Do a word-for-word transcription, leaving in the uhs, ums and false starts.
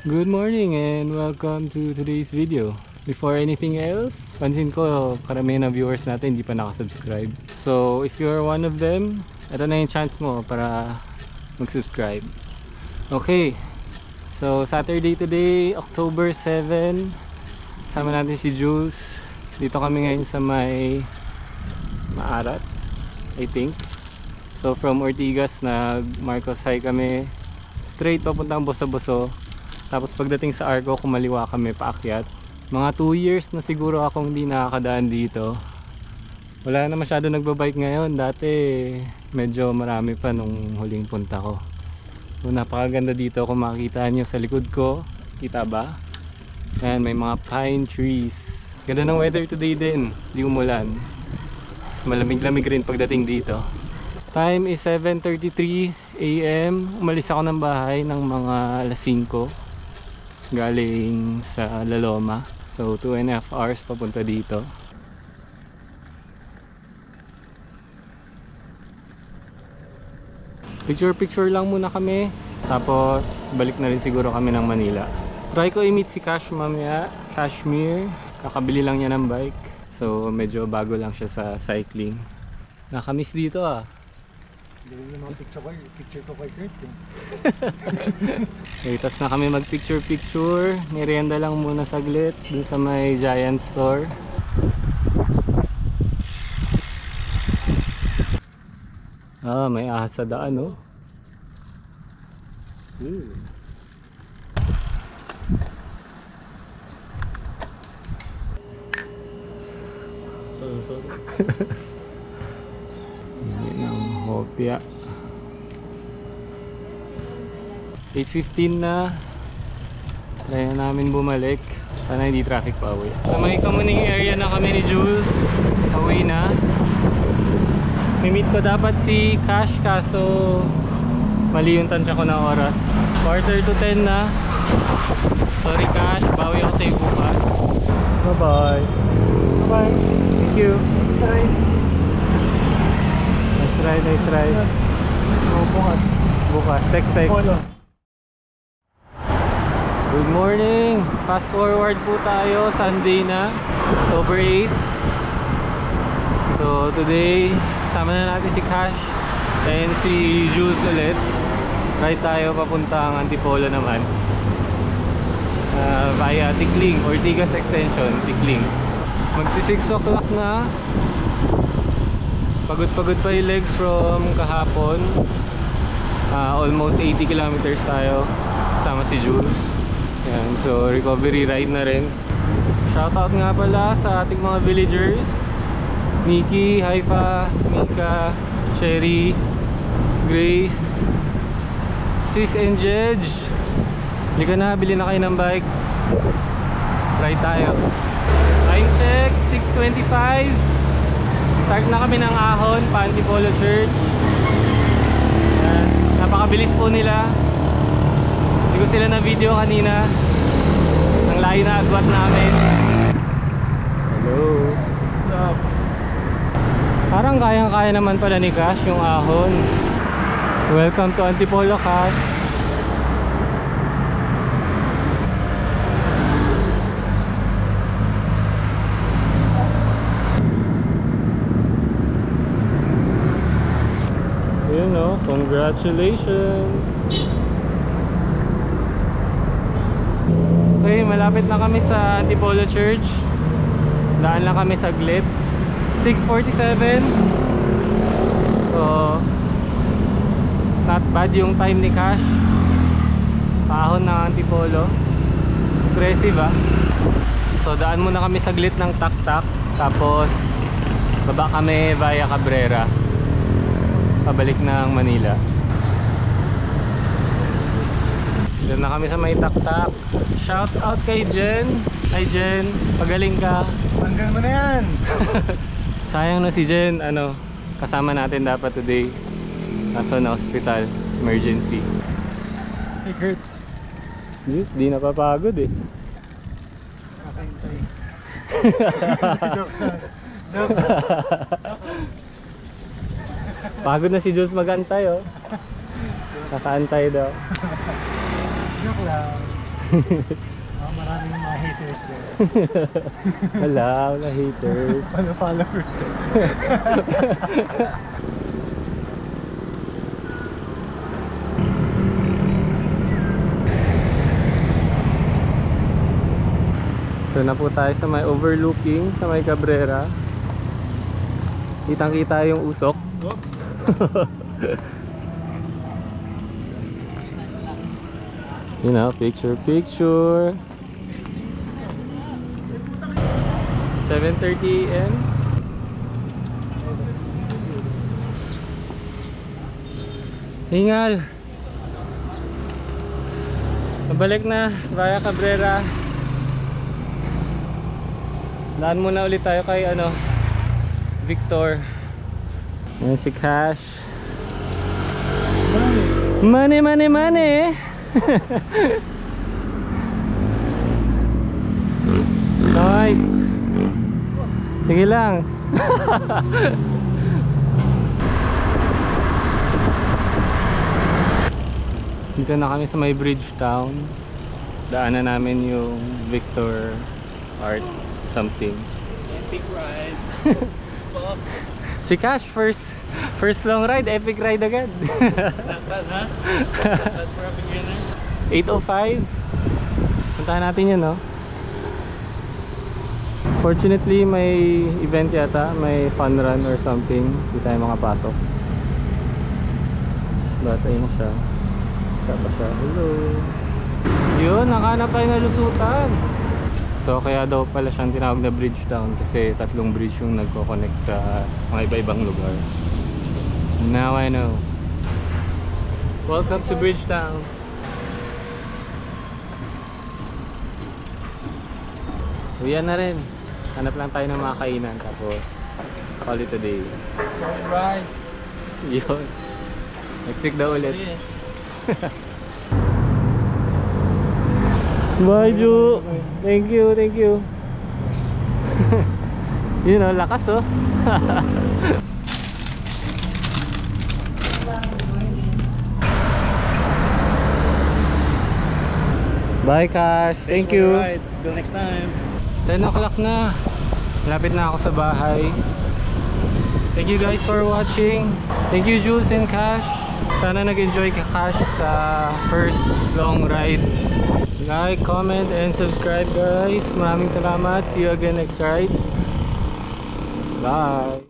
Good morning and welcome to today's video. Before anything else, pansin ko karamihan ng viewers natin hindi pa nakasubscribe. So if you're one of them, ito na yung chance mo para mag-subscribe. Okay, so Saturday today, October seventh. Sama natin si Jules. Dito kami ngayon sa may Maarat, I think. So from Ortigas, nag Marcos High kami straight papuntang Boso-Boso. Tapos pagdating sa Arco, kumaliwa kami paakyat. Mga two years na siguro akong hindi nakakadaan dito. Wala na masyado nagbabike ngayon. Dati medyo marami pa nung huling punta ko. So napakaganda dito kung makikita nyo sa likod ko. Kita ba? Ayan, may mga pine trees. Ganda ng weather today din. Di umulan. Malamig-lamig rin pagdating dito. Time is seven thirty-three A M Umalis ako ng bahay ng mga alas singko galing sa La Loma. So two and a half hours papunta dito. Picture picture lang muna kami, tapos balik na rin siguro kami ng Manila. Try ko i-meet si Cash mamaya. Kashmir, kakabili lang niya ng bike. So medyo bago lang siya sa cycling. Nakamiss dito ah. Hindi naman picture ko, picture ko kay Kurt eh. Okay, tapos na kami mag picture picture. Merienda lang muna saglit dun sa may Giant store. Ah, may ahas sa daan oh. Hmm. Sorry, sorry. Yan ang hopya. eight fifteen na. Try na namin bumalik. Sana hindi traffic pa uwi. Sa may commuting area na kami ni Jules. Uwi na. May-meet ko dapat si Cash, kaso mali yung tansya ko na oras. Quarter to ten na. Sorry Cash, bawi ako sa'yo bukas. Bye bye. Bye bye. Thank you. Sorry. Nice ride, nice ride. Oh, bukas. Bukas, text text. Polo. Good morning. Fast forward po tayo, Sunday na, October eighth. So today, kasama na natin si Cash and si Jules ulit. Ride tayo papuntang Antipolo naman. Uh, via Tikling, Ortigas Extension, Tikling. Magsi six o'clock na. Pagod-pagod pa yung legs from kahapon. uh, Almost eighty kilometers tayo kasama si Jules. Yan, so recovery ride na rin. Shoutout nga pala sa ating mga villagers, Nikki, Haifa, Mika, Sherry, Grace, Sis and Jedge. Halika na, bili na kayo ng bike. Ride tayo. Time check, six twenty-five. Start na kami ng Ahon, pa Antipolo Church. Yan. Napakabilis po nila. Hindi ko sila na video kanina. Ang layo na agwat namin. Hello. What's up? Parang kayang-kaya naman pala ni Cash yung Ahon. Welcome to Antipolo, Cash. You know, congratulations. Okay, malapit na kami sa Antipolo Church. Daan lang kami saglit. six forty-seven. So not bad yung time ni Cash. Paahon na Antipolo. Aggressive ah. So daan muna kami saglit ng tak-tak. Tapos baba kami via Cabrera, pabalik ng Manila. Doon na kami sa may tak-tak. Shout out kay Jen. Hi Jen, pagaling ka. Tanggal mo na yan. Sayang na si Jen, ano, kasama natin dapat today. Kaso na hospital, emergency. Hey Kurt. Yes, di napapagod eh. Kakahintay. Joke lang. Joke lang. Pagod na si Jules mag-antay oh. Nakaantay daw. Joke lang. Ah, maraming mga haters there. Wala, wala haters. Ano followers eh. Ito na po tayo sa may overlooking, sa may Cabrera. Kitang kita yung usok. You know, picture picture. seven thirty a m Hingal. Pabalik na via Cabrera. Daan muna ulit tayo kay ano, Victor. Ayan si Cash. Money, money, money. Nice. Sige lang. Dito na kami sa may Bridgetown. Daanan namin yung Victor Art something. Epic ride. Si Cash first first long ride, epic ride agad. Not bad, huh? Not bad for a beginner. eight oh five. Puntahan natin yun, no? Fortunately, may event yata, may fun run or something. Hindi tayo makapasok. But ayun siya. Siya pa siya. Hello. Yun, nakahanap tayo na lusutan. So kaya daw pala siyang tinawag na Bridgetown kasi tatlong bridge yung nagko-connect sa mga iba-ibang lugar. Now I know. Welcome to Bridgetown. Uyan na rin. Hanap lang tayo ng mga kainan tapos call it a day. Solid ride. Yun. Next week daw ulit. Bye, Ju. Thank you, thank you. Yun o, lakas oh. Bye, Cash. Thank you. Right. Till next time. ten o'clock na. Lapit na ako sa bahay. Thank you guys for watching. Thank you, Jules and Cash. Sana nag-enjoy ka, Cash, sa first long ride. Like, comment, and subscribe guys. Maraming salamat. See you again next ride. Bye.